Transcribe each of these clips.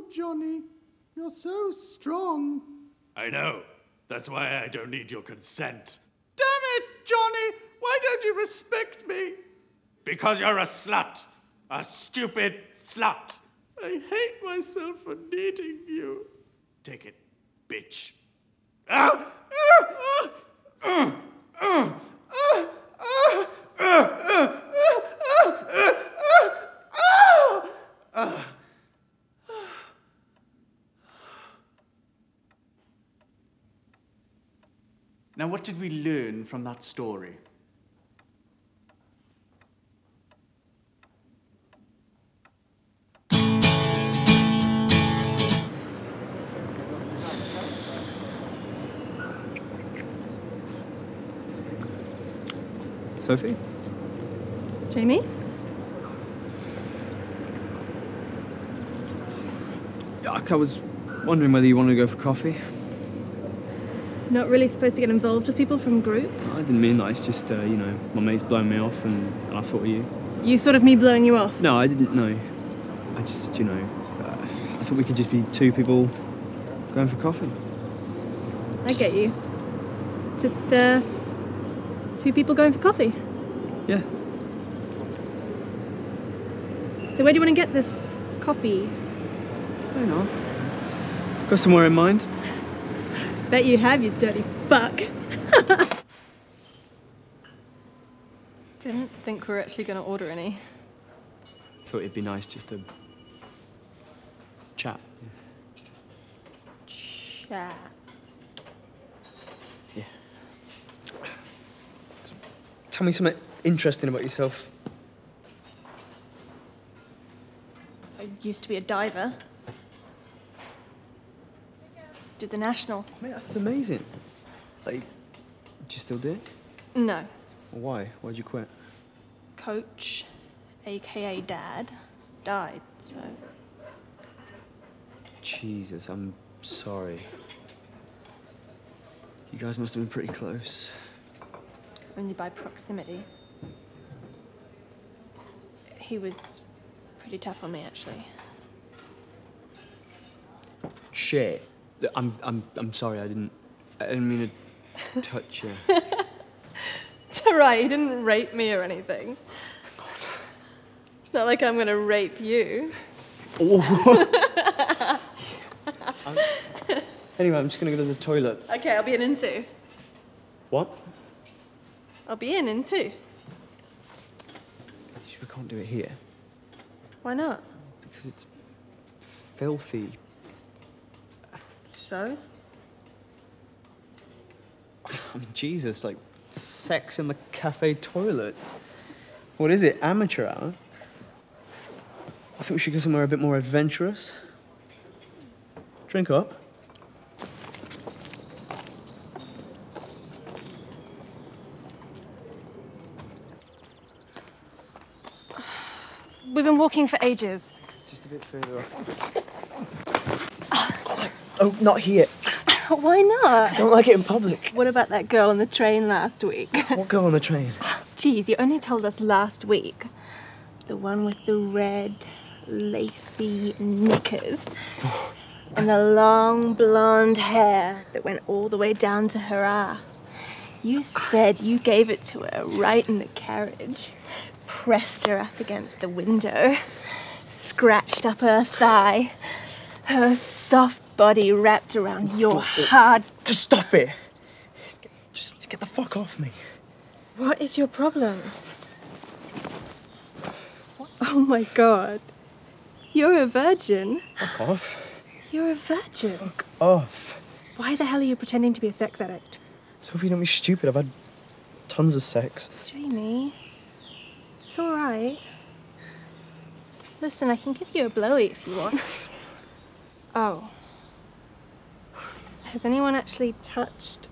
Johnny. You're so strong. I know. That's why I don't need your consent. Damn it, Johnny! Why don't you respect me? Because you're a slut. A stupid slut. I hate myself for needing you. Take it, bitch. Now, what did we learn from that story? Sophie? Jamie? I was wondering whether you wanted to go for coffee. Not really supposed to get involved with people from group? I didn't mean that. It's just, you know, my mate's blown me off and I thought of you. You thought of me blowing you off? No, I didn't know. I just, you know, I thought we could just be two people going for coffee. I get you. Just, two people going for coffee? Yeah. So where do you want to get this coffee? I don't know. Got somewhere in mind? Bet you have, you dirty fuck. Didn't think we were actually going to order any. Thought it'd be nice just to chat. Chat. Yeah. Tell me something interesting about yourself. I used to be a diver. Did the nationals. Mate, that's amazing. Like, do you still do it? No. Why? Why'd you quit? Coach, aka Dad, died, so... Jesus, I'm sorry. You guys must have been pretty close. Only by proximity. He was pretty tough on me, actually. Shit. I'm sorry, I didn't mean to touch you. It's alright, he didn't rape me or anything. Not like I'm gonna rape you. Oh. Anyway, I'm just gonna go to the toilet. Okay, I'll be in two. What? I'll be in two. We can't do it here. Why not? Because it's filthy. So? I mean, Jesus, like, sex in the cafe toilets. What is it, amateur hour? I think we should go somewhere a bit more adventurous. Drink up. We've been walking for ages. It's just a bit further up. Oh, not here. Why not? I don't like it in public. What about that girl on the train last week? What girl on the train? Geez, you only told us last week. The one with the red, lacy knickers. And the long blonde hair that went all the way down to her ass. You said you gave it to her right in the carriage. Pressed her up against the window. Scratched up her thigh. Her soft body wrapped around your hard... Just stop it. Just get the fuck off me. What is your problem? Oh my God. You're a virgin. Fuck off. You're a virgin. Fuck off. Why the hell are you pretending to be a sex addict? Sophie, don't be stupid. I've had tons of sex. Jamie, it's all right. Listen, I can give you a blowy if you want. Oh. Has anyone actually touched...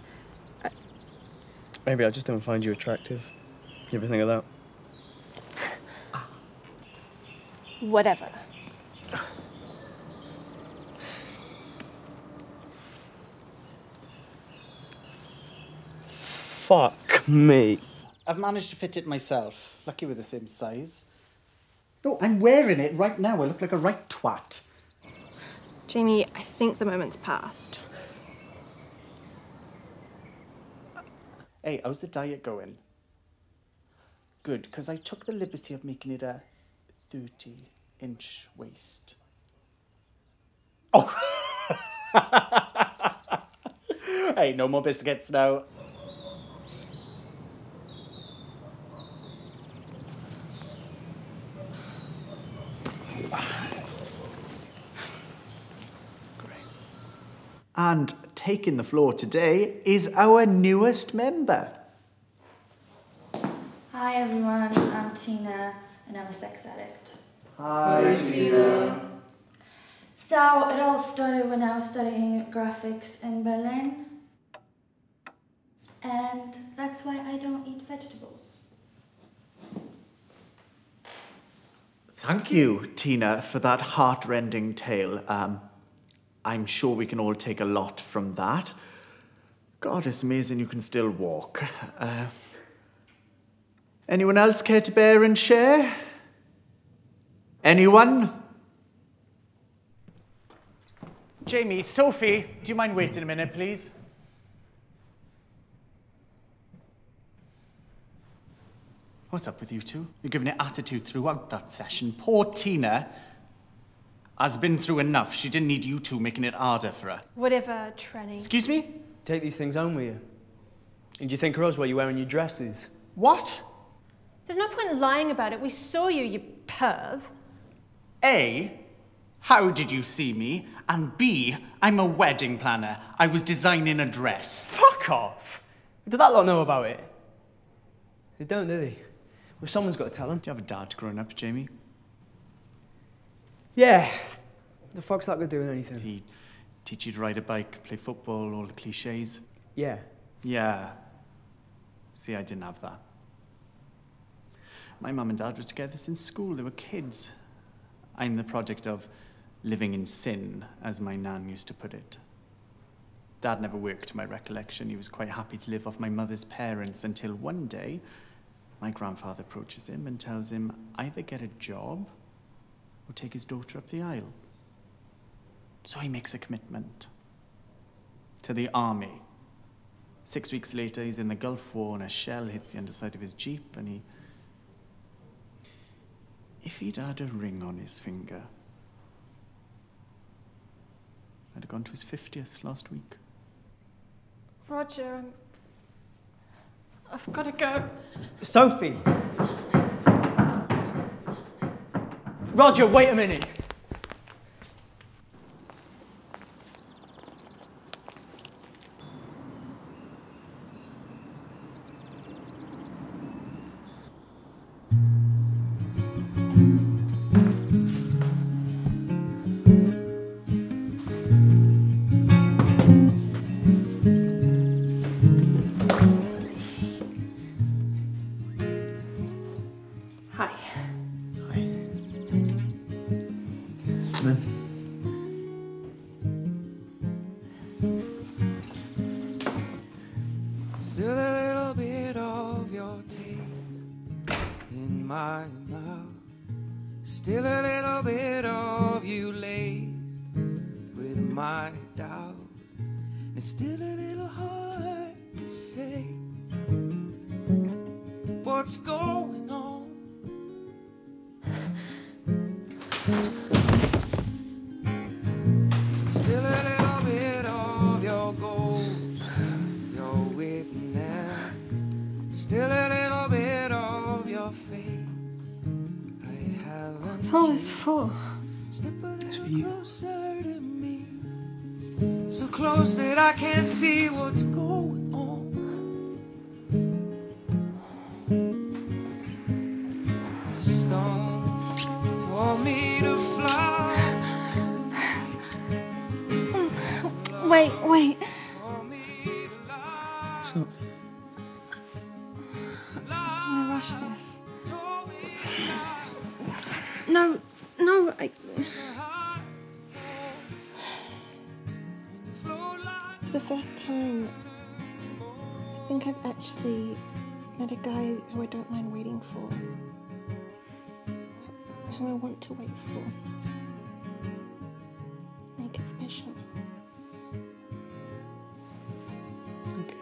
Maybe I just don't find you attractive. You ever think of that? Whatever. Fuck me. I've managed to fit it myself. Lucky we're the same size. Oh, I'm wearing it right now. I look like a right twat. Jamie, I think the moment's passed. Hey, how's the diet going? Good, because I took the liberty of making it a 30-inch waist. Oh! Hey, no more biscuits now. And taking the floor today is our newest member. Hi everyone, I'm Tina and I'm a sex addict. Hi, Tina. So it all started when I was studying graphics in Berlin. And that's why I don't eat vegetables. Thank you, Tina, for that heart-rending tale. I'm sure we can all take a lot from that. God, it's amazing you can still walk. Anyone else care to bear and share? Anyone? Jamie, Sophie, do you mind waiting a minute, please? What's up with you two? You're giving it attitude throughout that session. Poor Tina has been through enough. She didn't need you two making it harder for her. Whatever, Trenny. Excuse me? Take these things home with you. And do you think of us while you're wearing your dresses? What? There's no point in lying about it. We saw you, you perv. A, how did you see me? And B, I'm a wedding planner. I was designing a dress. Fuck off! Do that lot know about it? They don't, do they? Well, someone's got to tell them. Do you have a dad growing up, Jamie? Yeah. The fuck's that good doing anything? Did he teach you to ride a bike, play football, all the cliches? Yeah. Yeah. See, I didn't have that. My mum and dad were together since school. They were kids. I'm the product of living in sin, as my nan used to put it. Dad never worked, to my recollection. He was quite happy to live off my mother's parents until one day, my grandfather approaches him and tells him either get a job or take his daughter up the aisle. So he makes a commitment to the army. 6 weeks later, he's in the Gulf War and a shell hits the underside of his Jeep and if he'd had a ring on his finger, I'd have gone to his 50th last week. Roger, I've got to go. Sophie! Roger, wait a minute! Hi. Come in. Still a little bit of your taste in my mouth. Still a little bit of you laced with my doubt. It's still a little hard to say what's going on. Still a little bit of your ghost, your witness. Still a little bit of your face. I haven't. What's all this for? Step a little closer to me, so close that I can't see what's going on. Stone taught me to fly. Wait. Taught me to lie. So, I don't want to rush this. Taught me to lie. No, I... For the first time, I think I've actually met a guy who I don't mind waiting for. Who I want to wait for. My think it's mission. Okay.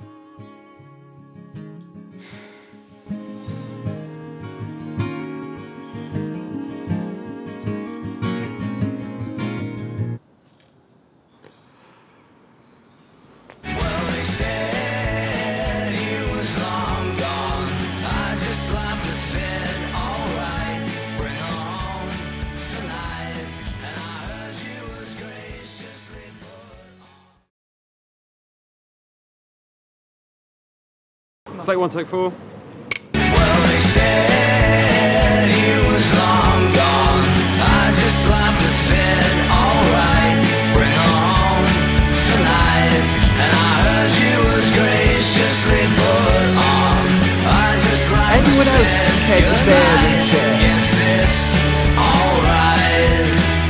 It's like 1 take 4. Well, they said he was long gone. I just laughed and said, alright, bring her home tonight. And I heard you was graciously put on. I just laughed and said, cared to bear and share? yes, it's alright.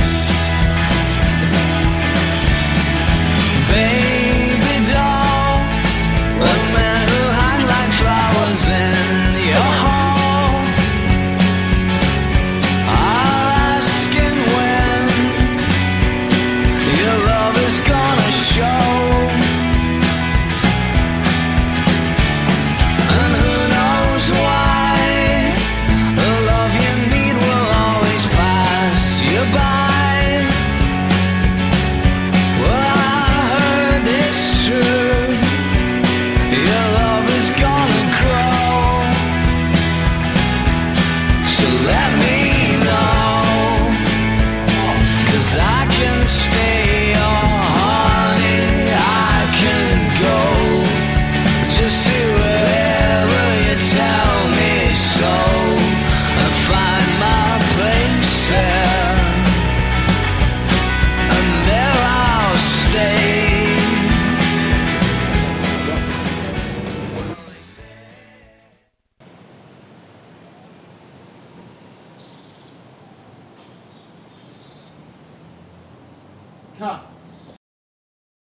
Baby doll, the man who hung like flowers in your hall are asking when your love is gonna show. And who knows why the love you need will always pass you by. Well, I heard it's true, your love is gonna grow. So let me know, 'cause I can stay, oh honey, I can go just to wherever you tell me so, and find my place there, and there I'll stay. Cut.